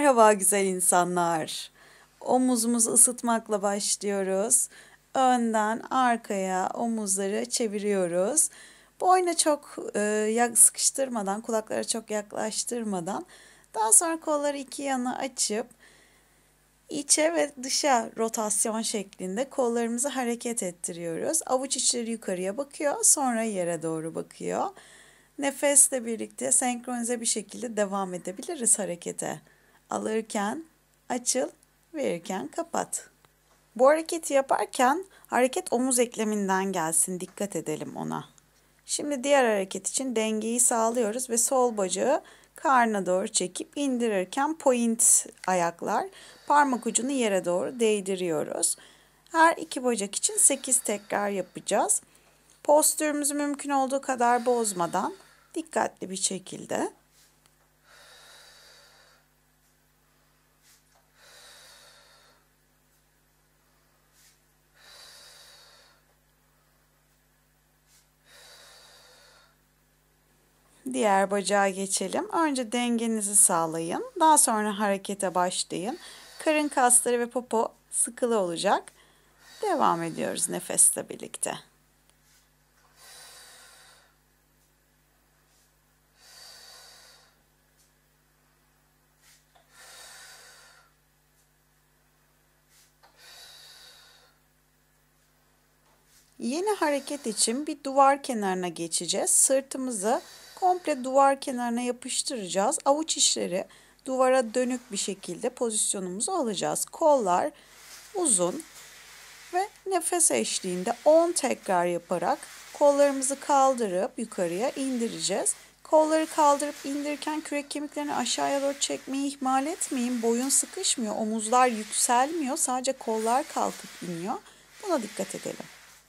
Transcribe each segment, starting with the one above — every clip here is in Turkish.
Merhaba güzel insanlar. Omuzumuzu ısıtmakla başlıyoruz. Önden arkaya omuzları çeviriyoruz. Boyna çok sıkıştırmadan, kulaklara çok yaklaştırmadan. Daha sonra kolları iki yana açıp içe ve dışa rotasyon şeklinde kollarımızı hareket ettiriyoruz. Avuç içleri yukarıya bakıyor, sonra yere doğru bakıyor. Nefesle birlikte senkronize bir şekilde devam edebiliriz harekete. Alırken açıl, verirken kapat. Bu hareketi yaparken hareket omuz ekleminden gelsin. Dikkat edelim ona. Şimdi diğer hareket için dengeyi sağlıyoruz ve sol bacağı karnına doğru çekip indirirken point ayaklar, parmak ucunu yere doğru değdiriyoruz. Her iki bacak için 8 tekrar yapacağız. Postürümüzü mümkün olduğu kadar bozmadan dikkatli bir şekilde. Diğer bacağa geçelim. Önce dengenizi sağlayın. Daha sonra harekete başlayın. Karın kasları ve popo sıkılı olacak. Devam ediyoruz nefesle birlikte. Yeni hareket için bir duvar kenarına geçeceğiz. Sırtımızı komple duvar kenarına yapıştıracağız. Avuç içleri duvara dönük bir şekilde pozisyonumuzu alacağız. Kollar uzun ve nefes eşliğinde 10 tekrar yaparak kollarımızı kaldırıp yukarıya indireceğiz. Kolları kaldırıp indirirken kürek kemiklerini aşağıya doğru çekmeyi ihmal etmeyin. Boyun sıkışmıyor, omuzlar yükselmiyor. Sadece kollar kalkıp iniyor. Buna dikkat edelim.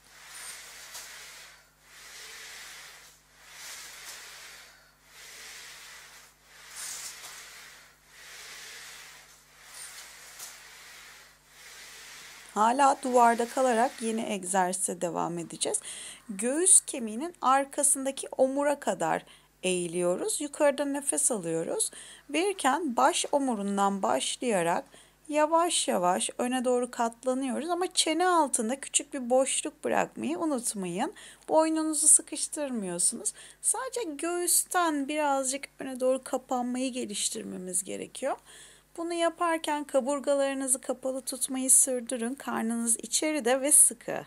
Hala duvarda kalarak yeni egzersize devam edeceğiz. Göğüs kemiğinin arkasındaki omura kadar eğiliyoruz. Yukarıda nefes alıyoruz. Verirken baş omurundan başlayarak yavaş yavaş öne doğru katlanıyoruz. Ama çene altında küçük bir boşluk bırakmayı unutmayın. Boynunuzu sıkıştırmıyorsunuz. Sadece göğüsten birazcık öne doğru kapanmayı geliştirmemiz gerekiyor. Bunu yaparken kaburgalarınızı kapalı tutmayı sürdürün. Karnınız içeride ve sıkı.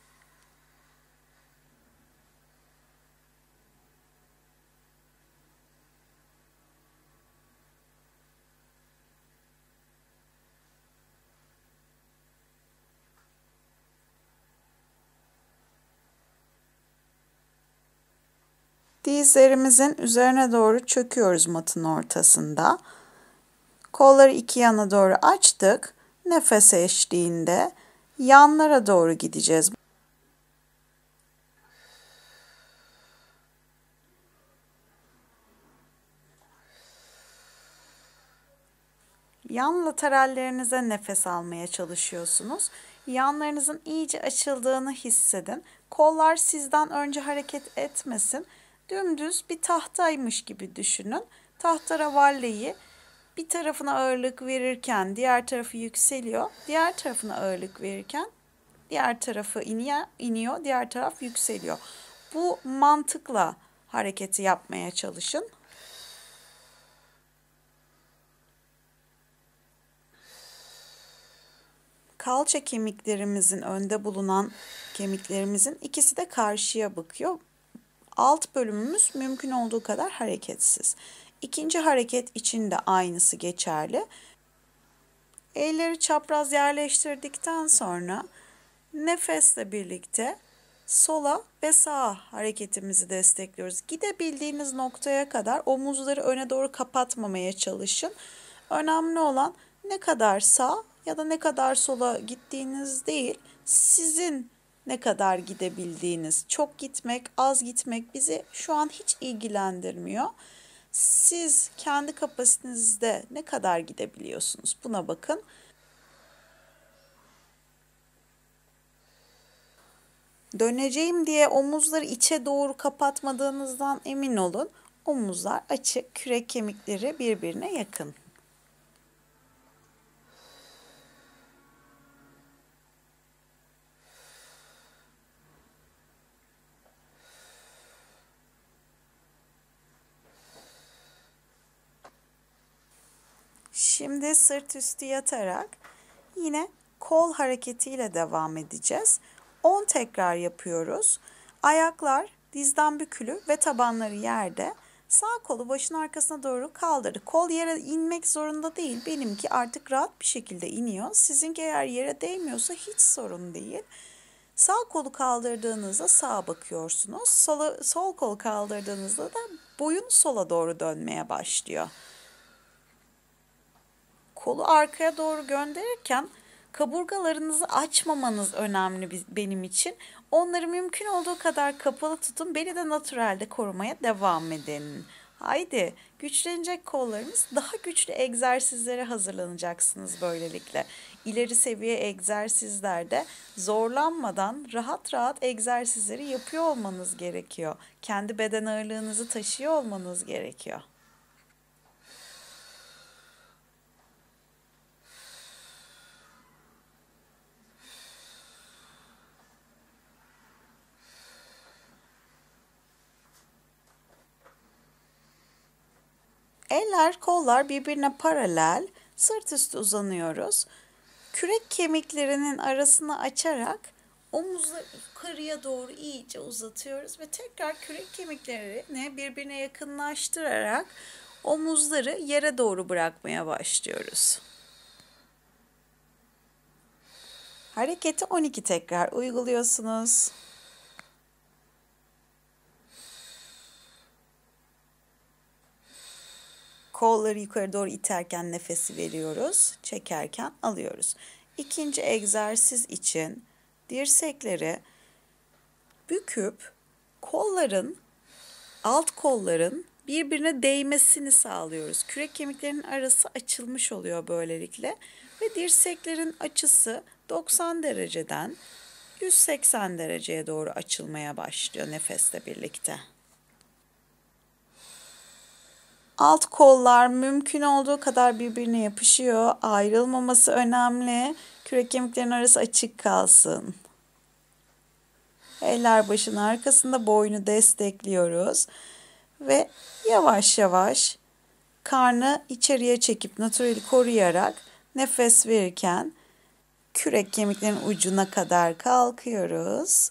Dizlerimizin üzerine doğru çöküyoruz matın ortasında. Kolları iki yana doğru açtık. Nefes eşliğinde yanlara doğru gideceğiz. Yan laterallerinize nefes almaya çalışıyorsunuz. Yanlarınızın iyice açıldığını hissedin. Kollar sizden önce hareket etmesin. Dümdüz bir tahtaymış gibi düşünün. Tahta ravalleyi bir tarafına ağırlık verirken diğer tarafı yükseliyor. Diğer tarafına ağırlık verirken diğer tarafı iniyor, diğer taraf yükseliyor. Bu mantıkla hareketi yapmaya çalışın. Kalça kemiklerimizin önde bulunan kemiklerimizin ikisi de karşıya bakıyor. Alt bölümümüz mümkün olduğu kadar hareketsiz. İkinci hareket için de aynısı geçerli. Elleri çapraz yerleştirdikten sonra nefesle birlikte sola ve sağa hareketimizi destekliyoruz. Gidebildiğiniz noktaya kadar omuzları öne doğru kapatmamaya çalışın. Önemli olan ne kadar sağ ya da ne kadar sola gittiğiniz değil, sizin ne kadar gidebildiğiniz. Çok gitmek, az gitmek bizi şu an hiç ilgilendirmiyor. Siz kendi kapasitenizde ne kadar gidebiliyorsunuz? Buna bakın. Döneceğim diye omuzları içe doğru kapatmadığınızdan emin olun. Omuzlar açık, kürek kemikleri birbirine yakın. Şimdi sırt üstü yatarak yine kol hareketiyle devam edeceğiz. 10 tekrar yapıyoruz. Ayaklar dizden bükülü ve tabanları yerde. Sağ kolu başın arkasına doğru kaldırdı. Kol yere inmek zorunda değil. Benimki artık rahat bir şekilde iniyor. Sizinki eğer yere değmiyorsa hiç sorun değil. Sağ kolu kaldırdığınızda sağa bakıyorsunuz. Sol kolu kaldırdığınızda da boyun sola doğru dönmeye başlıyor. Kolu arkaya doğru gönderirken kaburgalarınızı açmamanız önemli benim için. Onları mümkün olduğu kadar kapalı tutun. Beni de natürelde korumaya devam edin. Haydi güçlenecek kollarınız, daha güçlü egzersizlere hazırlanacaksınız böylelikle. İleri seviye egzersizlerde zorlanmadan rahat rahat egzersizleri yapıyor olmanız gerekiyor. Kendi beden ağırlığınızı taşıyor olmanız gerekiyor. Eller, kollar birbirine paralel, sırt üstü uzanıyoruz. Kürek kemiklerinin arasını açarak omuzları yukarıya doğru iyice uzatıyoruz ve tekrar kürek kemiklerini birbirine yakınlaştırarak omuzları yere doğru bırakmaya başlıyoruz. Hareketi 12 tekrar uyguluyorsunuz. Kolları yukarı doğru iterken nefesi veriyoruz, çekerken alıyoruz. İkinci egzersiz için dirsekleri büküp alt kolların birbirine değmesini sağlıyoruz. Kürek kemiklerinin arası açılmış oluyor böylelikle ve dirseklerin açısı 90 dereceden 180 dereceye doğru açılmaya başlıyor nefesle birlikte. Alt kollar mümkün olduğu kadar birbirine yapışıyor. Ayrılmaması önemli. Kürek kemiklerinin arası açık kalsın. Eller başın arkasında, boynu destekliyoruz. Ve yavaş yavaş karnı içeriye çekip natüreli koruyarak nefes verirken kürek kemiklerinin ucuna kadar kalkıyoruz.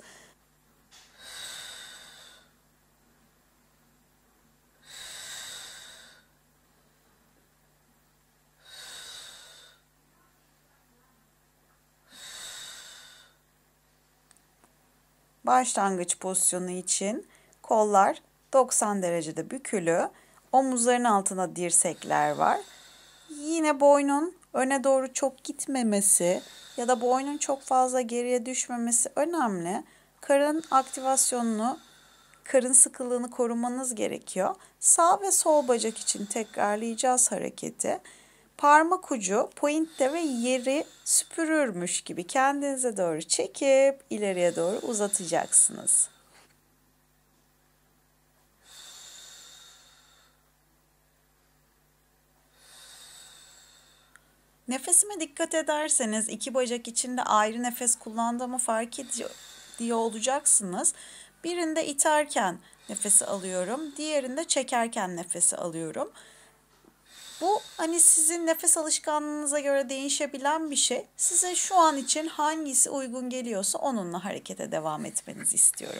Başlangıç pozisyonu için kollar 90 derecede bükülü, omuzların altında dirsekler var. Yine boynun öne doğru çok gitmemesi ya da boynun çok fazla geriye düşmemesi önemli. Karın aktivasyonunu, karın sıkılığını korumanız gerekiyor. Sağ ve sol bacak için tekrarlayacağız hareketi. Parmak ucu pointte ve yeri süpürürmüş gibi kendinize doğru çekip ileriye doğru uzatacaksınız. Nefesime dikkat ederseniz iki bacak içinde ayrı nefes kullandığımı fark ediyor olacaksınız. Birinde iterken nefesi alıyorum, diğerinde çekerken nefesi alıyorum. Bu hani sizin nefes alışkanlığınıza göre değişebilen bir şey. Size şu an için hangisi uygun geliyorsa onunla harekete devam etmenizi istiyorum.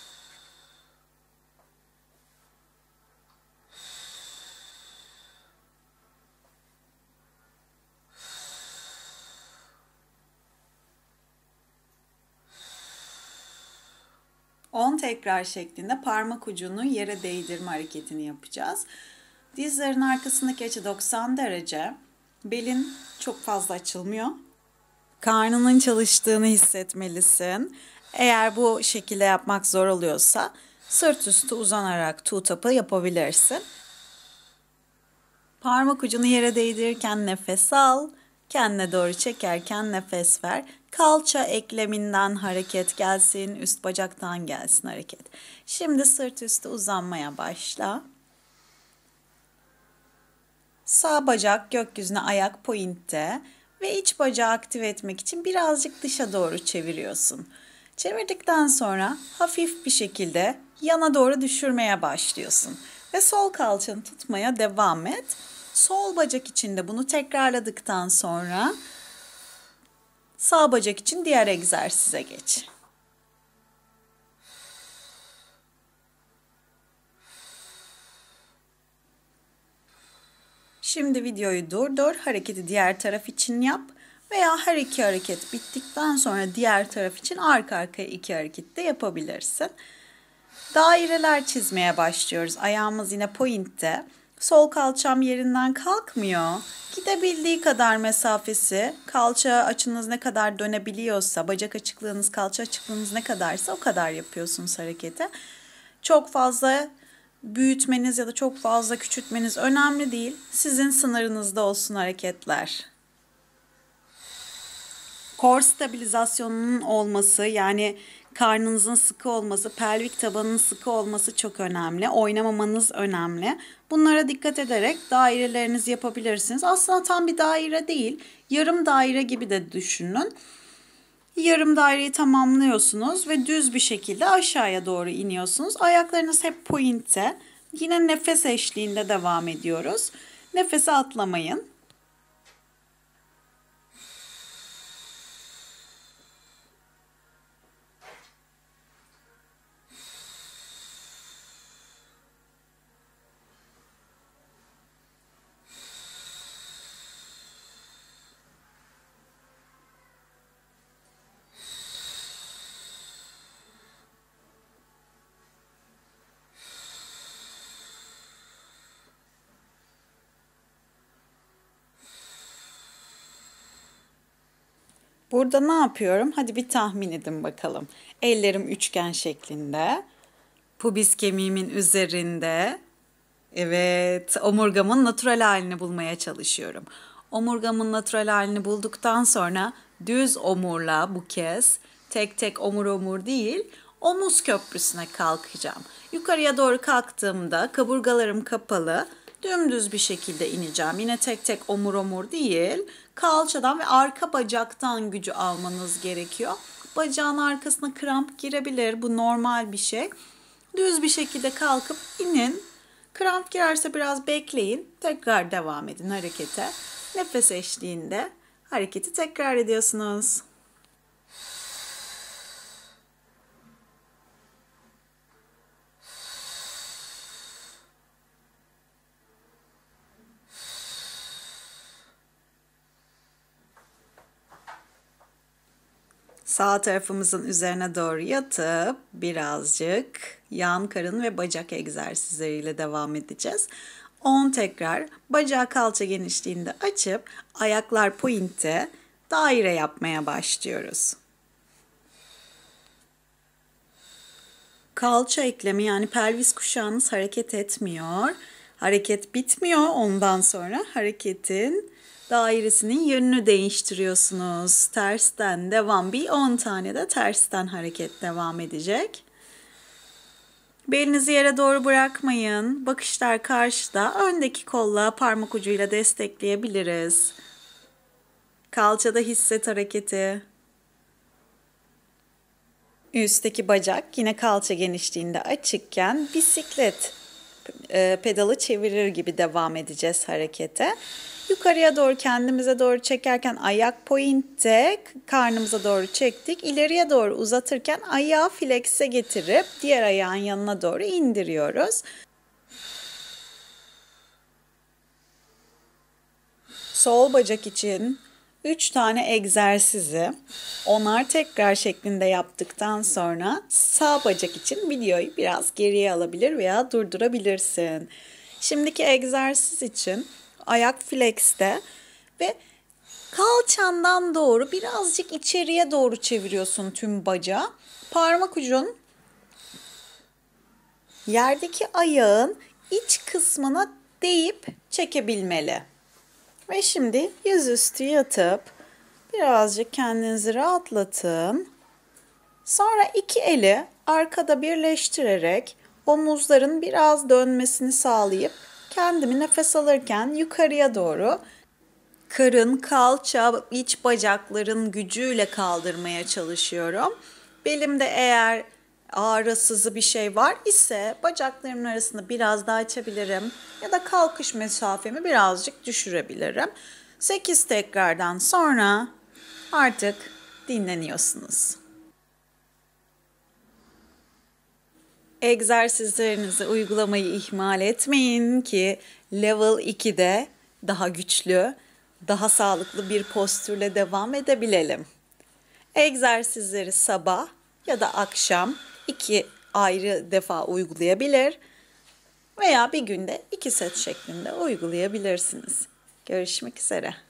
On tekrar şeklinde parmak ucunu yere değdirme hareketini yapacağız. Dizlerin arkasındaki açı 90 derece. Belin çok fazla açılmıyor. Karnının çalıştığını hissetmelisin. Eğer bu şekilde yapmak zor oluyorsa sırt üstü uzanarak two-tap'ı yapabilirsin. Parmak ucunu yere değdirirken nefes al. Kendine doğru çekerken nefes ver. Kalça ekleminden hareket gelsin, üst bacaktan gelsin hareket. Şimdi sırt üstü uzanmaya başla. Sağ bacak gökyüzüne, ayak pointte ve iç bacağı aktive etmek için birazcık dışa doğru çeviriyorsun. Çevirdikten sonra hafif bir şekilde yana doğru düşürmeye başlıyorsun ve sol kalçanı tutmaya devam et. Sol bacak için de bunu tekrarladıktan sonra sağ bacak için diğer egzersize geç. Şimdi videoyu durdur, hareketi diğer taraf için yap veya her iki hareket bittikten sonra diğer taraf için arka arkaya iki hareket de yapabilirsin. Daireler çizmeye başlıyoruz. Ayağımız yine pointte. Sol kalçam yerinden kalkmıyor. Gidebildiği kadar mesafesi, kalça açınız ne kadar dönebiliyorsa, bacak açıklığınız, kalça açıklığınız ne kadarsa o kadar yapıyorsunuz hareketi. Çok fazla büyütmeniz ya da çok fazla küçültmeniz önemli değil. Sizin sınırınızda olsun hareketler. Kor stabilizasyonunun olması, yani karnınızın sıkı olması, pelvik tabanının sıkı olması çok önemli. Oynamamanız önemli. Bunlara dikkat ederek dairelerinizi yapabilirsiniz. Aslında tam bir daire değil, yarım daire gibi de düşünün. Yarım daireyi tamamlıyorsunuz ve düz bir şekilde aşağıya doğru iniyorsunuz. Ayaklarınız hep pointe. Yine nefes eşliğinde devam ediyoruz. Nefesi atlamayın. Burada ne yapıyorum? Hadi bir tahmin edin bakalım. Ellerim üçgen şeklinde. Pubis kemiğimin üzerinde. Evet, omurgamın natural halini bulmaya çalışıyorum. Omurgamın natural halini bulduktan sonra düz omurla bu kez tek tek omur değil, omuz köprüsüne kalkacağım. Yukarıya doğru kalktığımda kaburgalarım kapalı, dümdüz bir şekilde ineceğim. Yine tek tek omur değil, kalçadan ve arka bacaktan gücü almanız gerekiyor. Bacağın arkasına kramp girebilir, bu normal bir şey. Düz bir şekilde kalkıp inin. Kramp girerse biraz bekleyin. Tekrar devam edin harekete. Nefes eşliğinde hareketi tekrar ediyorsunuz. Sağ tarafımızın üzerine doğru yatıp birazcık yan karın ve bacak egzersizleriyle devam edeceğiz. 10 tekrar bacağı kalça genişliğinde açıp ayaklar pointe daire yapmaya başlıyoruz. Kalça eklemi yani pelvis kuşağınız hareket etmiyor. Hareket bitmiyor, ondan sonra hareketin dairesinin yönünü değiştiriyorsunuz. Tersten devam. Bir 10 tane de tersten hareket devam edecek. Belinizi yere doğru bırakmayın. Bakışlar karşıda. Öndeki kolla parmak ucuyla destekleyebiliriz. Kalçada hisset hareketi. Üstteki bacak yine kalça genişliğinde açıkken bisiklet pedalı çevirir gibi devam edeceğiz harekete. Yukarıya doğru kendimize doğru çekerken ayak pointe, karnımıza doğru çektik. İleriye doğru uzatırken ayağı flex'e getirip diğer ayağın yanına doğru indiriyoruz. Sol bacak için 3 tane egzersizi 10'ar tekrar şeklinde yaptıktan sonra sağ bacak için videoyu biraz geriye alabilir veya durdurabilirsin. Şimdiki egzersiz için ayak flex'te ve kalçandan doğru birazcık içeriye doğru çeviriyorsun tüm bacağı. Parmak ucun yerdeki ayağın iç kısmına değip çekebilmeli. Ve şimdi yüzüstü yatıp birazcık kendinizi rahatlatın. Sonra iki eli arkada birleştirerek omuzların biraz dönmesini sağlayıp kendimi nefes alırken yukarıya doğru karın, kalça, iç bacakların gücüyle kaldırmaya çalışıyorum. Belimde eğer ağrısızı bir şey var ise bacaklarımın arasında biraz daha açabilirim ya da kalkış mesafemi birazcık düşürebilirim. 8 tekrardan sonra artık dinleniyorsunuz. Egzersizlerinizi uygulamayı ihmal etmeyin ki level 2'de daha güçlü, daha sağlıklı bir postürle devam edebilelim. Egzersizleri sabah ya da akşam 2 ayrı defa uygulayabilir veya bir günde 2 set şeklinde uygulayabilirsiniz. Görüşmek üzere.